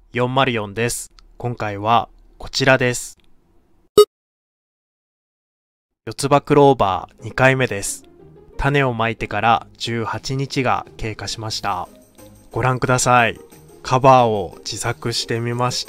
404です。今回はこちらです。四つ葉クローバー2回目です。種をまいてから18日が経過しました。ご覧ください。カバーを自作してみました。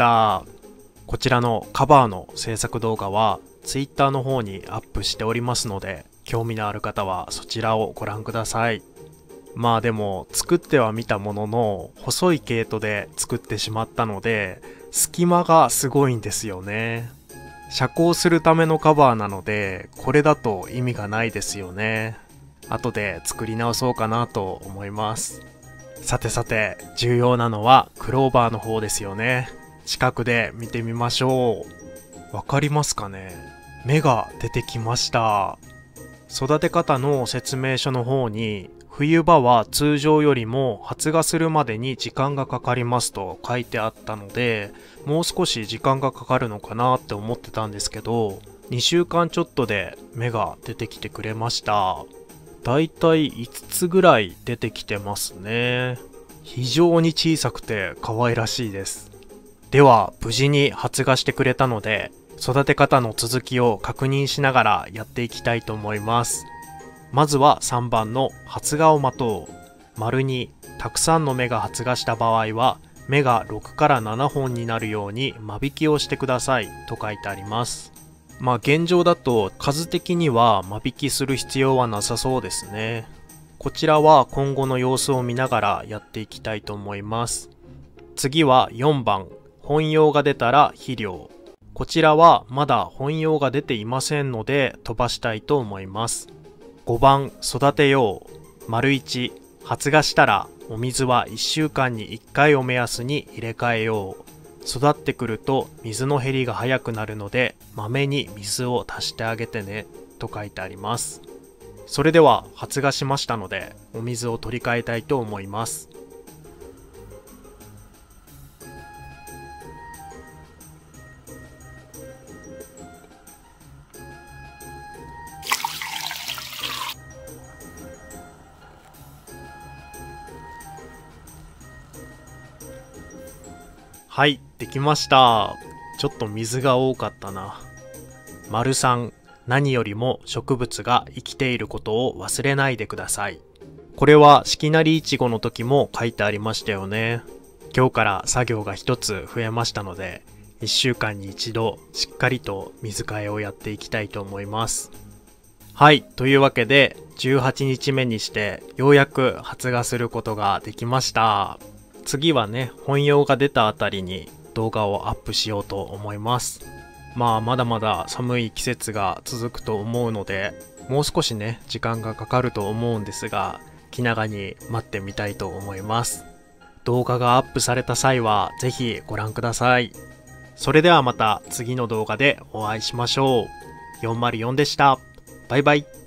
こちらのカバーの制作動画は Twitter の方にアップしておりますので、興味のある方はそちらをご覧ください。まあでも作ってはみたものの細い毛糸で作ってしまったので隙間がすごいんですよね。遮光するためのカバーなのでこれだと意味がないですよね。後で作り直そうかなと思います。さてさて、重要なのはクローバーの方ですよね。近くで見てみましょう。わかりますかね。芽が出てきました。育て方の説明書の方に冬場は通常よりも発芽するまでに時間がかかりますと書いてあったので、もう少し時間がかかるのかなって思ってたんですけど、2週間ちょっとで芽が出てきてくれました。だいたい5つぐらい出てきてますね。非常に小さくて可愛らしいです。では無事に発芽してくれたので、育て方の続きを確認しながらやっていきたいと思います。まずは3番の発芽を待とう。丸にたくさんの芽が発芽した場合は芽が6から7本になるように間引きをしてくださいと書いてあります。まあ現状だと数的には間引きする必要はなさそうですね。こちらは今後の様子を見ながらやっていきたいと思います。次は4番、本葉が出たら肥料。こちらはまだ本葉が出ていませんので飛ばしたいと思います。5番、育てよう。丸1、発芽したらお水は1週間に1回を目安に入れ替えよう。育ってくると水の減りが早くなるのでまめに水を足してあげてねと書いてあります。それでは発芽しましたのでお水を取り替えたいと思います。はい、できました。ちょっと水が多かったな。丸3、何よりも植物が生きていることを忘れないでください。これは四季なりいちごの時も書いてありましたよね。今日から作業が一つ増えましたので、1週間に一度しっかりと水替えをやっていきたいと思います。はい、というわけで18日目にしてようやく発芽することができました。次はね、本葉が出たあたりに動画をアップしようと思います。まあまだまだ寒い季節が続くと思うので、もう少しね、時間がかかると思うんですが、気長に待ってみたいと思います。動画がアップされた際はぜひご覧ください。それではまた次の動画でお会いしましょう。404でした。バイバイ。